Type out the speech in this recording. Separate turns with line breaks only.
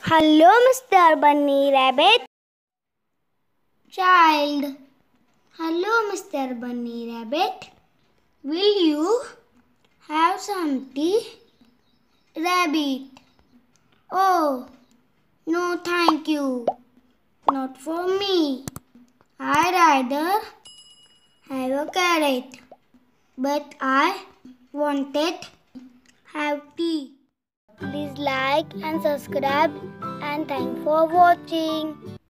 Hello, Mr. Bunny Rabbit. Child. Hello, Mr. Bunny Rabbit. Will you have some tea? Rabbit. Oh, no, thank you. Not for me. I'd rather have a carrot. But I wanted have tea. Please like and subscribe, and thanks for watching.